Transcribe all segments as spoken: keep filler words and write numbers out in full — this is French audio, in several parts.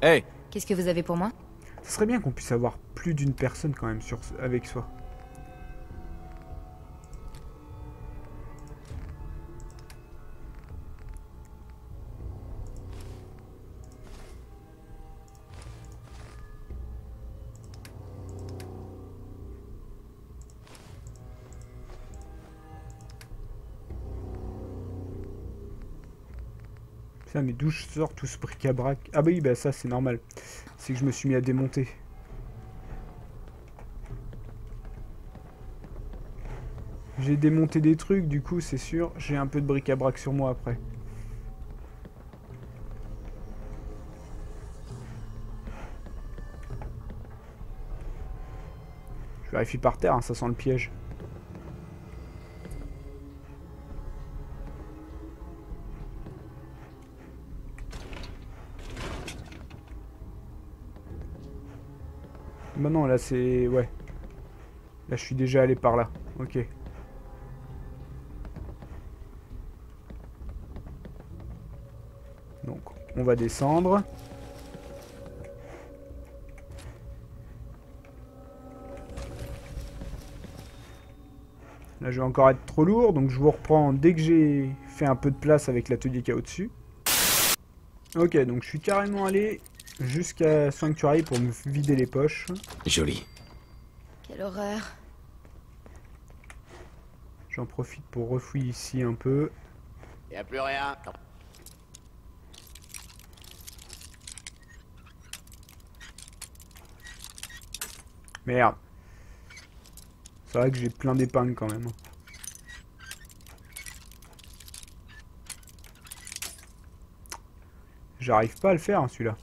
Hey! Qu'est-ce que vous avez pour moi? Ça serait bien qu'on puisse avoir plus d'une personne quand même sur, avec soi. Putain, mais d'où je sors tout ce bric-à-brac? Ah bah oui, bah ça c'est normal. C'est que je me suis mis à démonter. J'ai démonté des trucs, du coup c'est sûr, j'ai un peu de bric-à-brac sur moi après. Je vérifie par terre, hein, ça sent le piège. Bah non, là c'est... ouais. Là je suis déjà allé par là. Ok. Donc on va descendre. Là je vais encore être trop lourd, donc je vous reprends dès que j'ai fait un peu de place avec l'atelier qu'il y a au-dessus. Ok, donc je suis carrément allé jusqu'à Sanctuary pour me vider les poches. Joli. Quelle horreur. J'en profite pour refouiller ici un peu. Y a plus rien. Merde. C'est vrai que j'ai plein d'épingles quand même. J'arrive pas à le faire, hein, celui-là.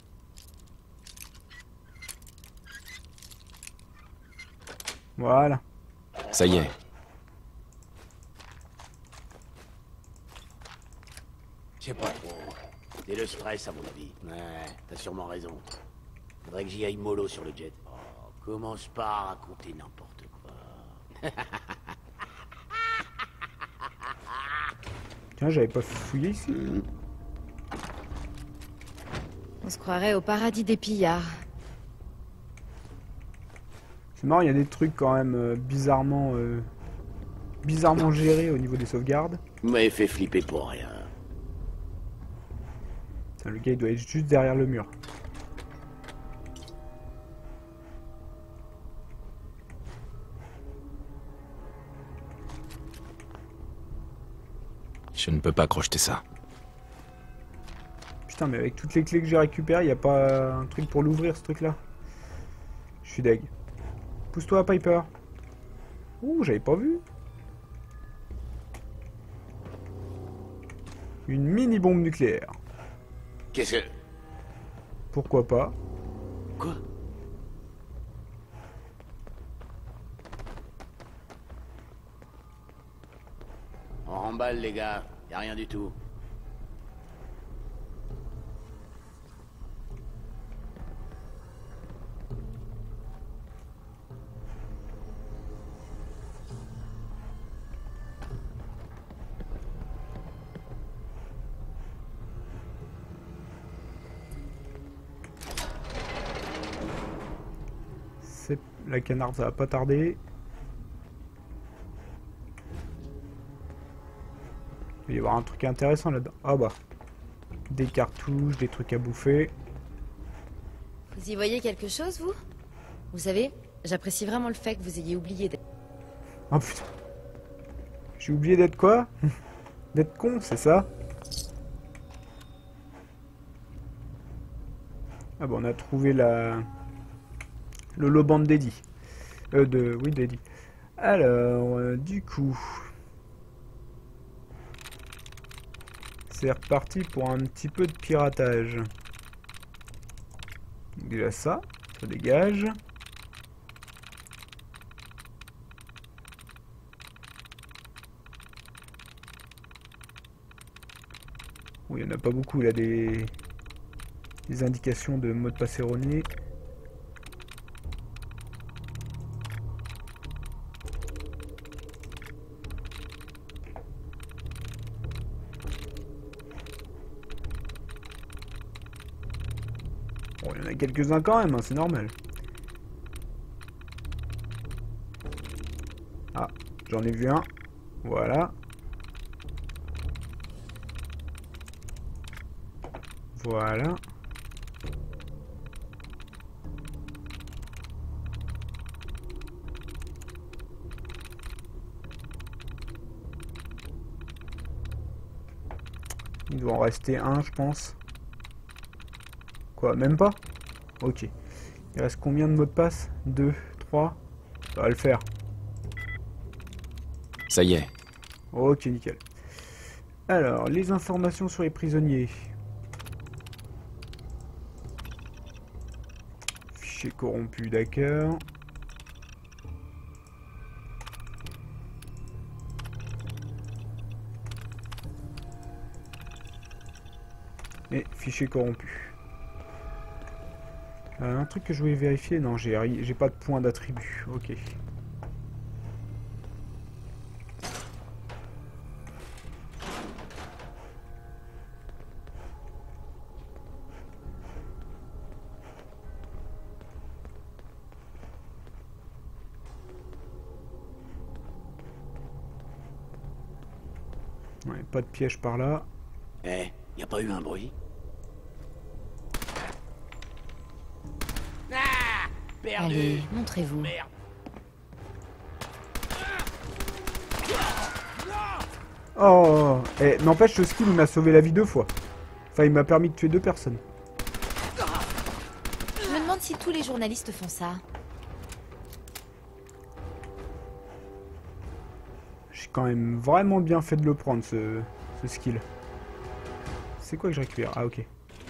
Voilà. Ça y est. Je sais pas trop. C'est le stress, à mon avis. Ouais, t'as sûrement raison. Faudrait que j'y aille mollo sur le jet. Oh, commence pas à raconter n'importe quoi. Tiens, j'avais pas fouillé ici. On se croirait au paradis des pillards. C'est marrant, il y a des trucs quand même euh, bizarrement... Euh, bizarrement gérés au niveau des sauvegardes. Vous m'avez fait flipper pour rien. Putain, le gars, il doit être juste derrière le mur. Je ne peux pas crocheter ça. Putain, mais avec toutes les clés que j'ai récupérées, il n'y a pas un truc pour l'ouvrir, ce truc-là. Je suis deg. Pousse-toi, Piper. Ouh, j'avais pas vu. Une mini-bombe nucléaire. Qu'est-ce que... Pourquoi pas? Quoi? On remballe, les gars. Y a rien du tout. C'est la canarde, ça va pas tarder. Il va y avoir un truc intéressant là-dedans. Ah bah. Des cartouches, des trucs à bouffer. Vous y voyez quelque chose, vous? Vous savez, j'apprécie vraiment le fait que vous ayez oublié d'être... Oh putain. J'ai oublié d'être quoi? D'être con, c'est ça? Ah bah on a trouvé la... le loban de Daddy. Euh, de... Oui, Daddy. Alors, euh, du coup... C'est reparti pour un petit peu de piratage. Donc déjà ça, ça dégage. Oui, il n'y en a pas beaucoup là, des... des indications de mot de passe erroné. il y en a quelques-uns quand même, hein, c'est normal. Ah, j'en ai vu un. Voilà. Voilà. Il doit en rester un, je pense. Quoi, même pas? Ok. Il reste combien de mots de passe? Deux, trois. Ça va le faire. Ça y est. Ok, nickel. Alors, les informations sur les prisonniers. Fichier corrompu, d'accord. Et fichier corrompu. Euh, un truc que je voulais vérifier, non, j'ai j'ai pas de point d'attribut. Ok. Ouais, pas de piège par là. Eh, y a pas eu un bruit? Ah! Perdu! Allez, montrez-vous. Merde! Oh, eh, n'empêche, ce skill il m'a sauvé la vie deux fois. Enfin, il m'a permis de tuer deux personnes. Je me demande si tous les journalistes font ça. J'ai quand même vraiment bien fait de le prendre, ce, ce skill. C'est quoi que je récupère? Ah, ok.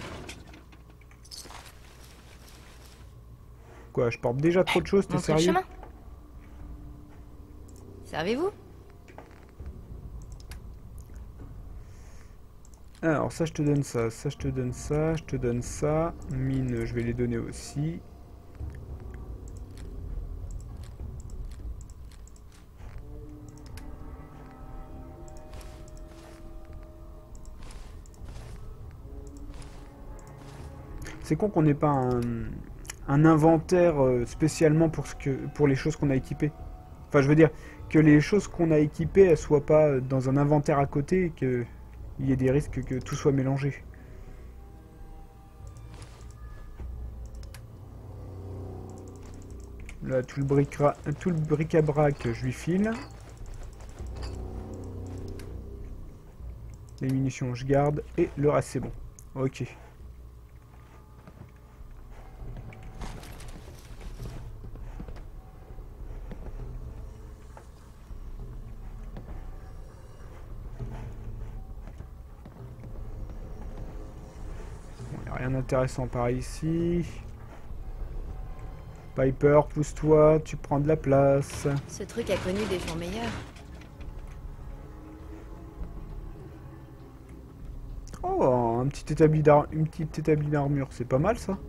Quoi, je porte déjà trop de choses, t'es Montrez le sérieux? chemin. Servez-vous? Alors, ça, je te donne ça, ça, je te donne ça, je te donne ça. Mine, je vais les donner aussi. C'est con qu'on n'ait pas un, un inventaire euh, spécialement pour, ce que, pour les choses qu'on a équipées. Enfin, je veux dire, que les choses qu'on a équipées, elles soient pas dans un inventaire à côté et qu'il y ait des risques que tout soit mélangé. Là, tout le bric-a- tout le bric-à-brac, je lui file. Les munitions, je garde. Et le reste, c'est bon. Ok. Rien d'intéressant par ici. Piper, pousse-toi, tu prends de la place. Ce truc a connu des jours meilleurs. Oh, un petit établi d'ar- une petite établi d'armure, c'est pas mal ça.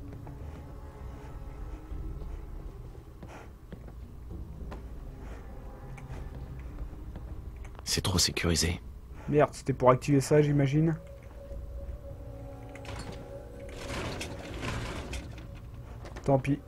C'est trop sécurisé. Merde, c'était pour activer ça, j'imagine. Tant pis.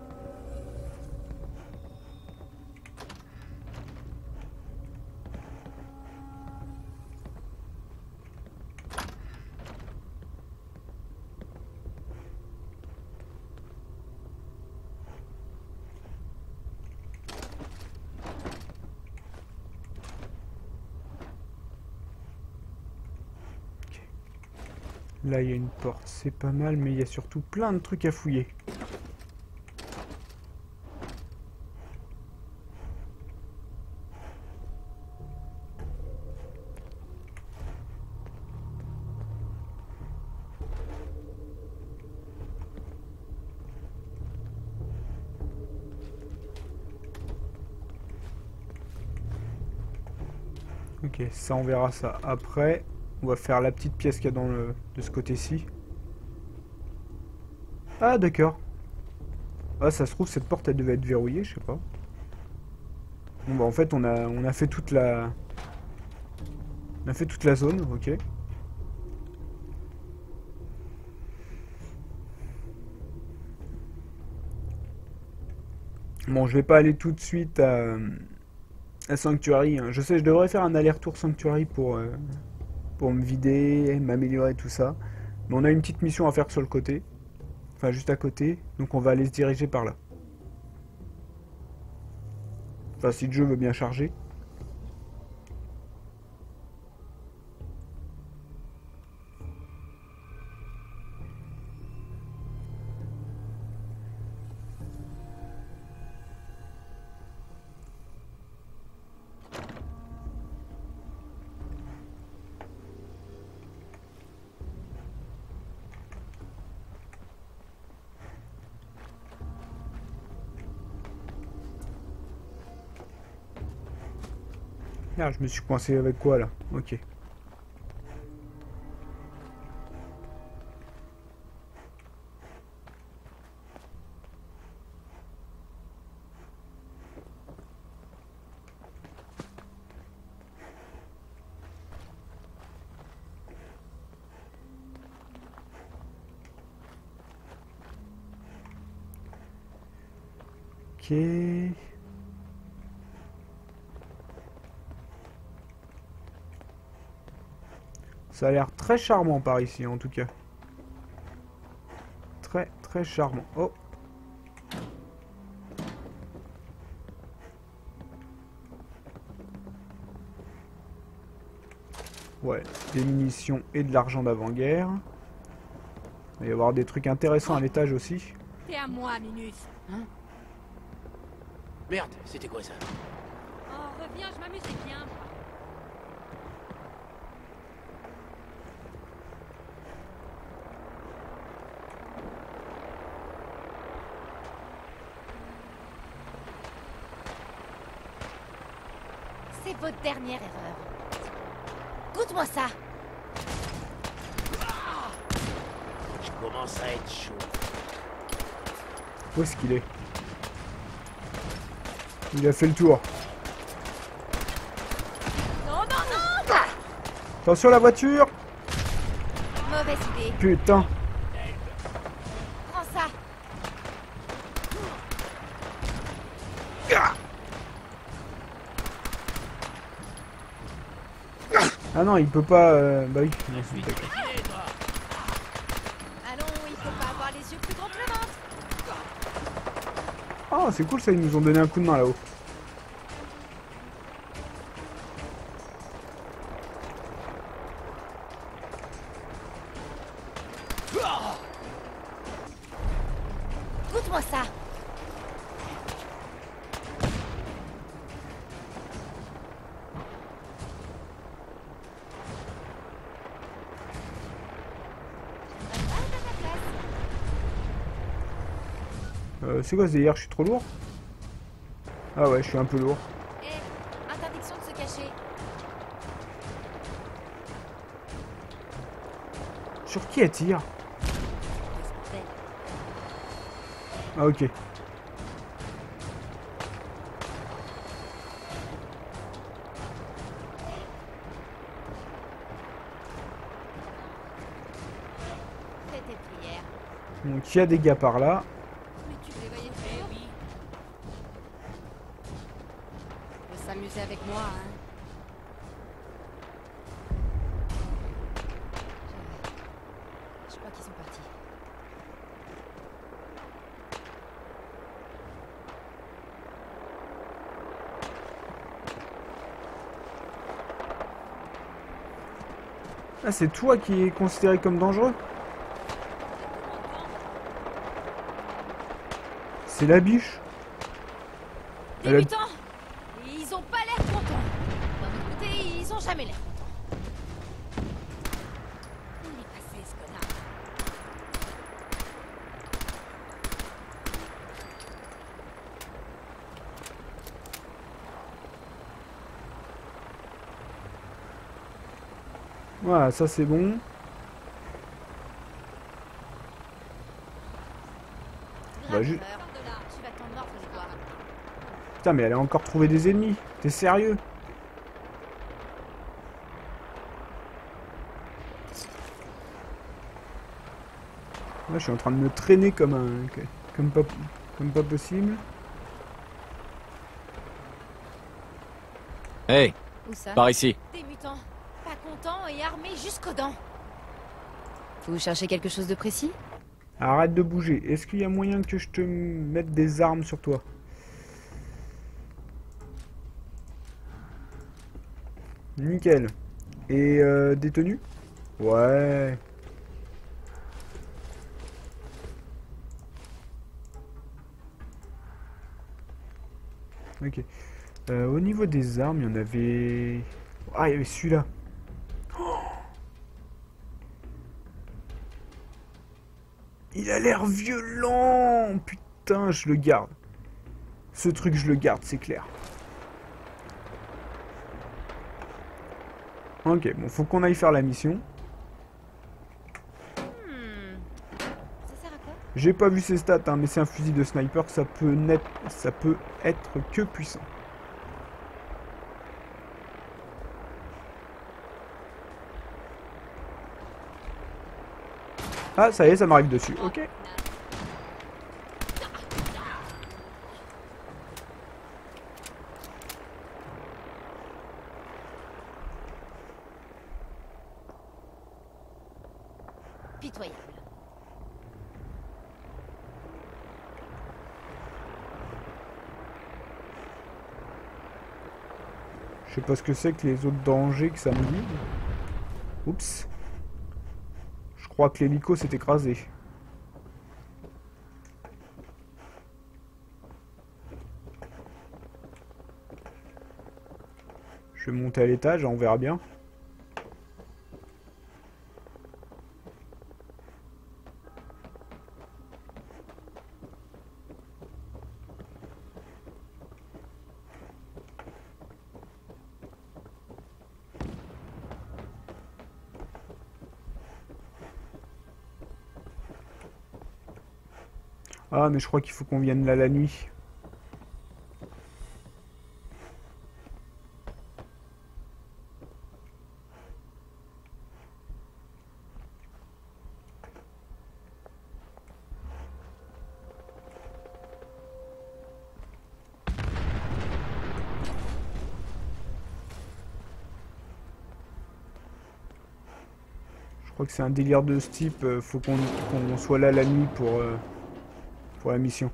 Là, il y a une porte, c'est pas mal, mais il y a surtout plein de trucs à fouiller. Ok, ça on verra ça après. On va faire la petite pièce qu'il y a dans le, de ce côté-ci. Ah d'accord. Ah ça se trouve cette porte elle devait être verrouillée, je sais pas. Bon bah en fait on a on a fait toute la on a fait toute la zone, ok. Bon, je vais pas aller tout de suite à, à Sanctuary. Hein. Je sais, je devrais faire un aller-retour Sanctuary pour, euh, pour me vider, m'améliorer, tout ça. Mais on a une petite mission à faire sur le côté. Enfin, juste à côté. Donc on va aller se diriger par là. Enfin, si le jeu veut bien charger. Ah, je me suis coincé avec quoi là? Ok. Ok. Ça a l'air très charmant par ici en tout cas. Très très charmant. Oh. Ouais, des munitions et de l'argent d'avant-guerre. Il va y avoir des trucs intéressants à l'étage aussi. T'es à moi, Minus. Hein? Merde, c'était quoi ça? Oh, reviens, je m'amusais bien. C'est votre dernière erreur. Goûte-moi ça. Je commence à être chaud. Où est-ce qu'il est? Il a fait le tour. Non, non, non! Attention la voiture! Mauvaise idée. Putain! Prends ça. Ah non, il peut pas... Euh... Bah oui. Non, c'est d'accord. Allons, il faut pas avoir les yeux plus grands que le ventre. Ah, c'est cool ça, ils nous ont donné un coup de main là-haut. Goûte-moi ça. Euh, c'est quoi ce délire? Je suis trop lourd? Ah ouais, je suis un peu lourd. Eh, interdiction de se cacher. Sur qui elle tire? Ah ok. Fais tes prières. Donc il y a des gars par là. Mais tu les voyais faire? Oui. Tu veux s'amuser avec moi, hein? Je crois qu'ils sont partis. Ah, c'est toi qui est considéré comme dangereux? C'est la biche. Elle a- Débutants, ils ont pas l'air contents. D'un autre côté, ils ont jamais l'air contents. Il est passé, ce connard. Voilà, ça c'est bon. Bah, ju- Grave erreur. De là, tu vas t'en mordre les doigts. Putain, mais elle a encore trouvé des ennemis. T'es sérieux? Là, je suis en train de me traîner comme un... comme pas, comme pas possible. Hey, Où ça? par ici. Des mutants. Pas contents et armés jusqu'aux dents. Vous cherchez quelque chose de précis? Arrête de bouger. Est-ce qu'il y a moyen que je te mette des armes sur toi? Nickel. Et euh, des tenues? Ouais. Ok. Euh, au niveau des armes, il y en avait... Ah, il y avait celui-là. Oh, il a l'air violent. Putain, je le garde. Ce truc, je le garde, c'est clair. Ok, bon, faut qu'on aille faire la mission. Hmm. Ça sert à quoi? J'ai pas vu ses stats, hein, mais c'est un fusil de sniper, ça peut, net... ça peut être que puissant. Ah, ça y est, ça m'arrive dessus. Ok. Pitoyable. Je sais pas ce que c'est que les autres dangers que ça me dit. Oups. Je crois que l'hélico s'est écrasé. Je vais monter à l'étage, on verra bien. Ah, mais je crois qu'il faut qu'on vienne là la nuit. Je crois que c'est un délire de ce type. euh, Faut qu'on qu'on soit là la nuit pour, euh, pour la mission.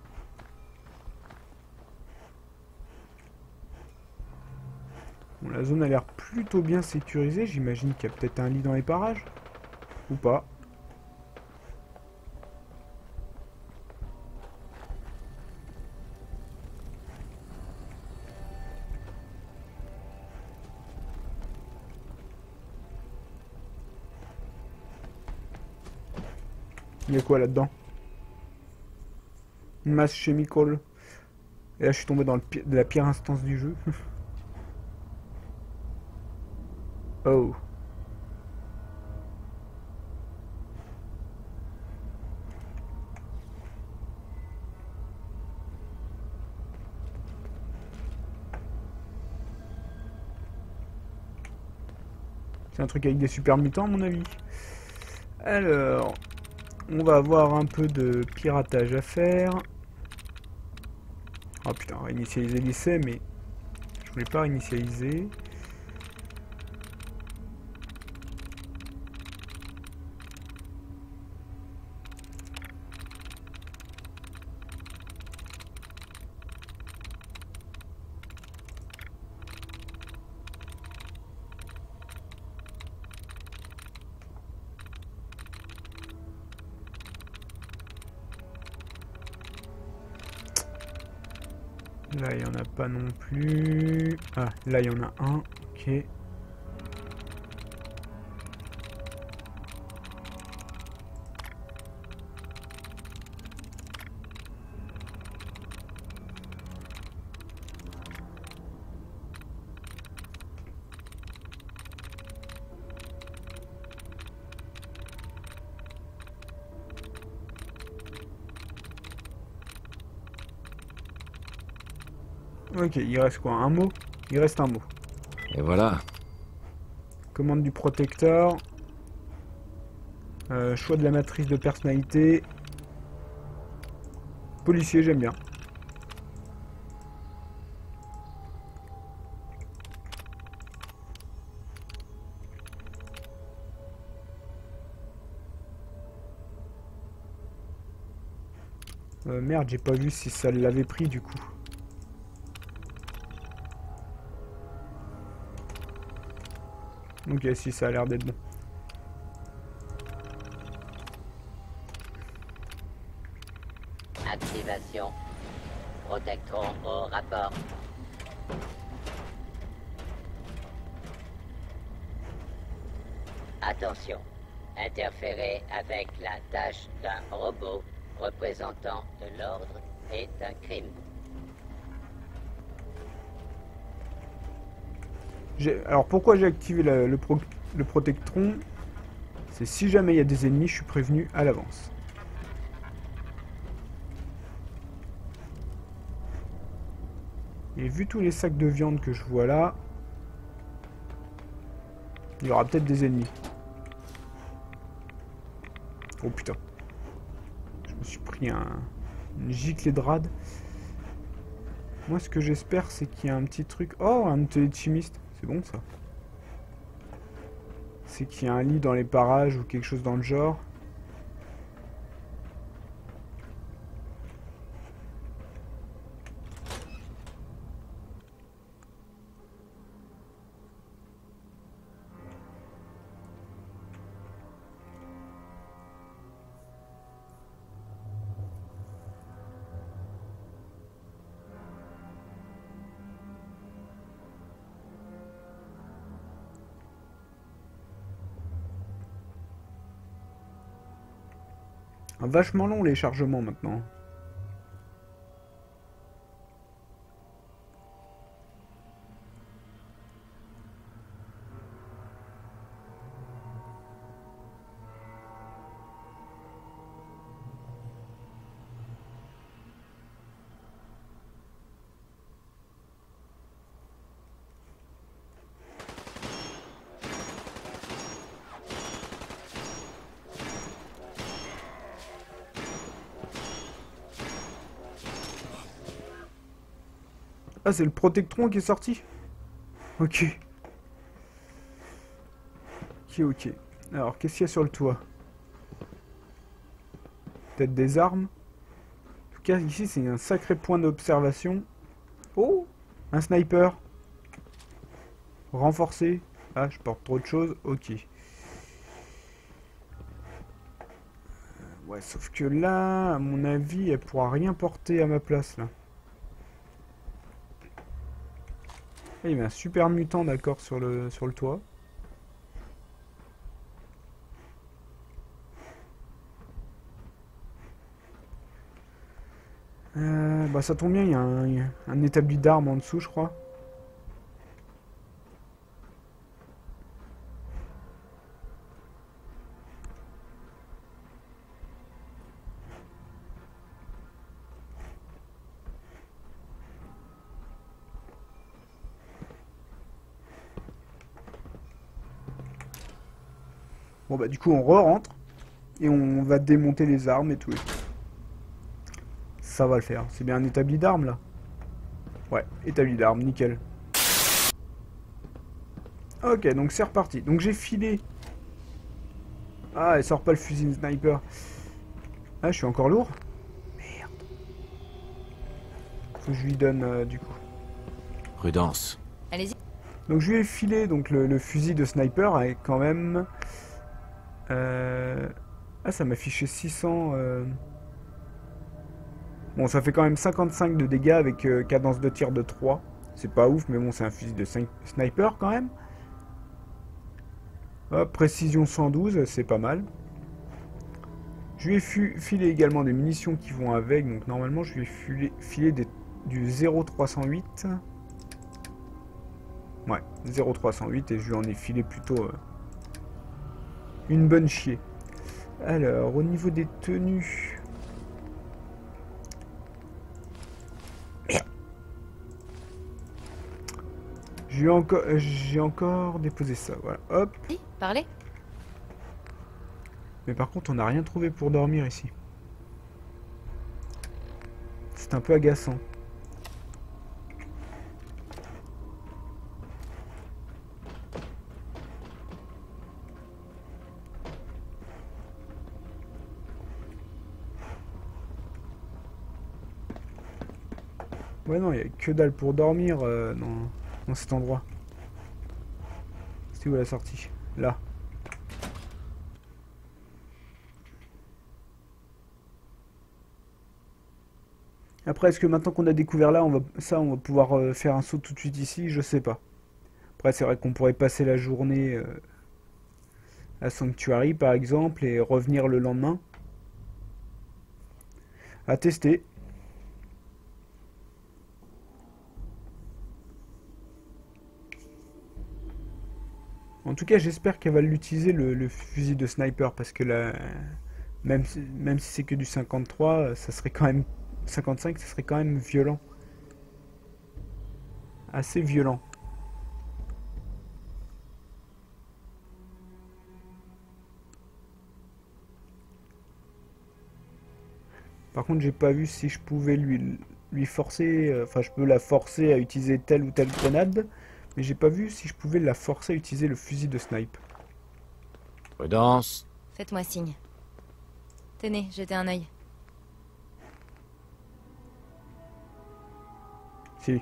Bon, la zone a l'air plutôt bien sécurisée. J'imagine qu'il y a peut-être un lit dans les parages. Ou pas. Il y a quoi là-dedans? Mass chemical. Et là, je suis tombé dans le pi- la pire instance du jeu. Oh. C'est un truc avec des super mutants, à mon avis. Alors, on va avoir un peu de piratage à faire. Oh putain, on va initialiser l'essai, mais je voulais pas initialiser. Là, il n'y en a pas non plus. Ah, là, il y en a un. Ok. Ok, il reste quoi? Un mot? Il reste un mot. Et voilà. Commande du protecteur. Euh, choix de la matrice de personnalité. Policier, j'aime bien. Euh, merde, j'ai pas vu si ça l'avait pris du coup. Ok, si, ça a l'air d'être bon. Activation. Protectron au rapport. Attention. Interférer avec la tâche d'un robot représentant de l'ordre est un crime. Alors pourquoi j'ai activé la, le, pro, le protectron? C'est si jamais il y a des ennemis, je suis prévenu à l'avance. Et vu tous les sacs de viande que je vois là, il y aura peut-être des ennemis. Oh putain. Je me suis pris un, une giclée de rade. Moi ce que j'espère c'est qu'il y a un petit truc... Oh, un téléchimiste. C'est bon ça. C'est qu'il y a un lit dans les parages ou quelque chose dans le genre. Vachement long les chargements maintenant. Ah, c'est le protectron qui est sorti? Ok. Ok, ok. Alors, qu'est-ce qu'il y a sur le toit? Peut-être des armes? En tout cas, ici, c'est un sacré point d'observation. Oh! Un sniper. Renforcé. Ah, je porte trop de choses. Ok. Ouais, sauf que là, à mon avis, elle pourra rien porter à ma place, là. Il y avait un super mutant, d'accord, sur le, sur le toit. Euh, bah ça tombe bien, il y a un, il y a un établi d'armes en dessous, je crois. Bon bah du coup on re-rentre et on va démonter les armes et tout. Ça va le faire. C'est bien un établi d'armes là? Ouais, établi d'armes, nickel. Ok, donc c'est reparti. Donc j'ai filé. Ah, elle sort pas le fusil de sniper. Ah, je suis encore lourd? Merde. Faut que je lui donne euh, du coup. Prudence. Allez-y. Donc je lui ai filé donc, le, le fusil de sniper avec quand même... Euh... Ah, ça m'a affiché six cents... Euh... Bon, ça fait quand même cinquante-cinq de dégâts avec euh, cadence de tir de trois. C'est pas ouf, mais bon, c'est un fusil de cinq sniper quand même. Hop, précision cent douze, c'est pas mal. Je lui ai filé également des munitions qui vont avec, donc normalement je lui ai filé, filé des, du zéro trois cent huit. Ouais, zéro trois cent huit et je lui en ai filé plutôt euh, une bonne chier. Alors, au niveau des tenues... Merde. J'ai encore, j'ai encore déposé ça, voilà, hop. Oui, parlez. Mais par contre, on n'a rien trouvé pour dormir ici. C'est un peu agaçant. Ouais, non, il n'y a que dalle pour dormir euh, dans, dans cet endroit. C'est où la sortie? Là. Après, est-ce que maintenant qu'on a découvert là, on va, ça, on va pouvoir euh, faire un saut tout de suite ici? Je sais pas. Après, c'est vrai qu'on pourrait passer la journée euh, à Sanctuary, par exemple, et revenir le lendemain. À tester. En tout cas, j'espère qu'elle va l'utiliser, le, le fusil de sniper, parce que là, même si, même si c'est que du cinquante-trois, ça serait quand même... cinquante-cinq, ça serait quand même violent. Assez violent. Par contre, j'ai pas vu si je pouvais lui, lui forcer... euh, Enfin, je peux la forcer à utiliser telle ou telle grenade, mais j'ai pas vu si je pouvais la forcer à utiliser le fusil de snipe. Prudence. Faites-moi signe. Tenez, jetez un œil. Si.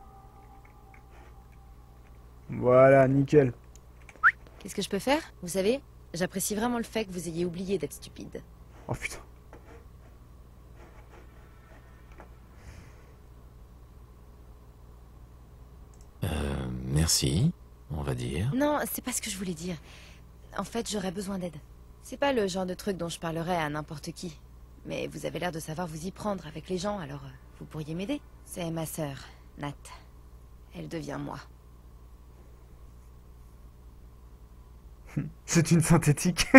Voilà, nickel. Qu'est-ce que je peux faire? Vous savez, j'apprécie vraiment le fait que vous ayez oublié d'être stupide. Oh putain. Euh, merci, on va dire. Non, c'est pas ce que je voulais dire. En fait, j'aurais besoin d'aide. C'est pas le genre de truc dont je parlerais à n'importe qui. Mais vous avez l'air de savoir vous y prendre avec les gens, alors euh, vous pourriez m'aider. C'est ma sœur, Nat. Elle devient moi. C'est une synthétique.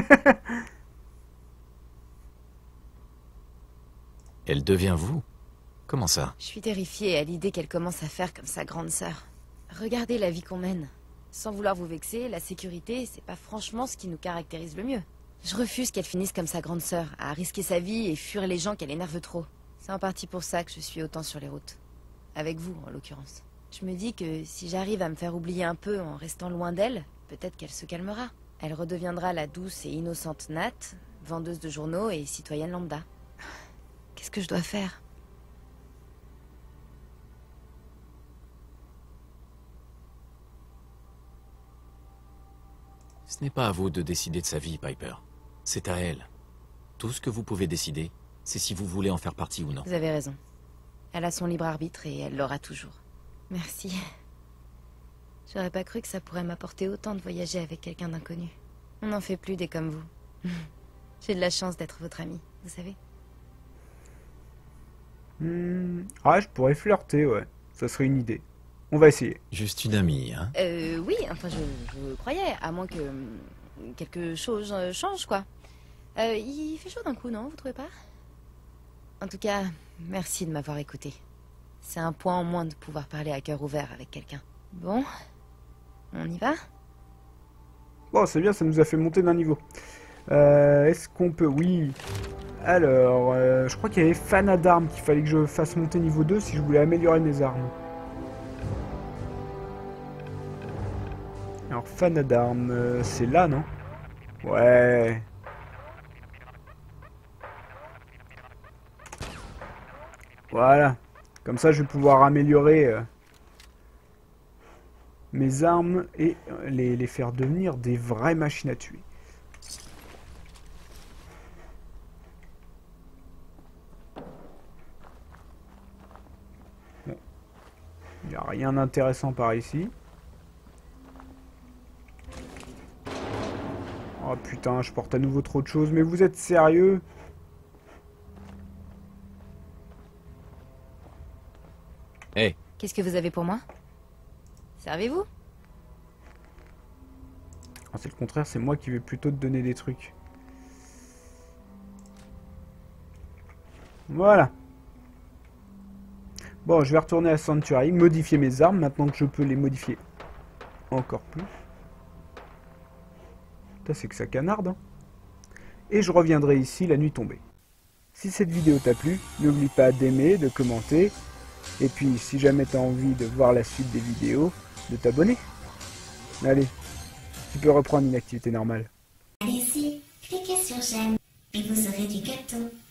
Elle devient vous? Comment ça? Je suis terrifiée à l'idée qu'elle commence à faire comme sa grande sœur. Regardez la vie qu'on mène. Sans vouloir vous vexer, la sécurité, c'est pas franchement ce qui nous caractérise le mieux. Je refuse qu'elle finisse comme sa grande sœur, à risquer sa vie et fuir les gens qu'elle énerve trop. C'est en partie pour ça que je suis autant sur les routes. Avec vous, en l'occurrence. Je me dis que si j'arrive à me faire oublier un peu en restant loin d'elle, peut-être qu'elle se calmera. Elle redeviendra la douce et innocente Nat, vendeuse de journaux et citoyenne lambda. Qu'est-ce que je dois faire? Ce n'est pas à vous de décider de sa vie, Piper. C'est à elle. Tout ce que vous pouvez décider, c'est si vous voulez en faire partie ou non. Vous avez raison. Elle a son libre arbitre et elle l'aura toujours. Merci. J'aurais pas cru que ça pourrait m'apporter autant de voyager avec quelqu'un d'inconnu. On n'en fait plus des comme vous. J'ai de la chance d'être votre amie, vous savez. Hmm. Ah, je pourrais flirter, ouais. Ça serait une idée. On va essayer. Juste une amie, hein? Euh, oui, enfin, je, je croyais, à moins que hum, quelque chose euh, change, quoi. Euh, il fait chaud d'un coup, non, vous trouvez pas? En tout cas, merci de m'avoir écouté. C'est un point en moins de pouvoir parler à cœur ouvert avec quelqu'un. Bon, on y va? Bon, c'est bien, ça nous a fait monter d'un niveau. Euh, Est-ce qu'on peut... Oui. Alors, euh, je crois qu'il y avait Fana d'armes qu'il fallait que je fasse monter niveau deux si je voulais améliorer mes armes. Alors, Fana d'armes, euh, c'est là, non? Ouais. Voilà. Comme ça, je vais pouvoir améliorer euh, mes armes et euh, les, les faire devenir des vraies machines à tuer. Bon. Il n'y a rien d'intéressant par ici. Oh putain, je porte à nouveau trop de choses, mais vous êtes sérieux? Hey. Qu'est-ce que vous avez pour moi? Servez-vous? Ah, c'est le contraire, c'est moi qui vais plutôt te donner des trucs. Voilà. Bon, je vais retourner à Sanctuary, modifier mes armes, maintenant que je peux les modifier encore plus. C'est que ça canarde, hein. Et je reviendrai ici la nuit tombée. Si cette vidéo t'a plu, n'oublie pas d'aimer, de commenter, et puis si jamais t'as envie de voir la suite des vidéos, de t'abonner. Allez, tu peux reprendre une activité normale. Allez-y, cliquez sur j'aime, et vous aurez du gâteau.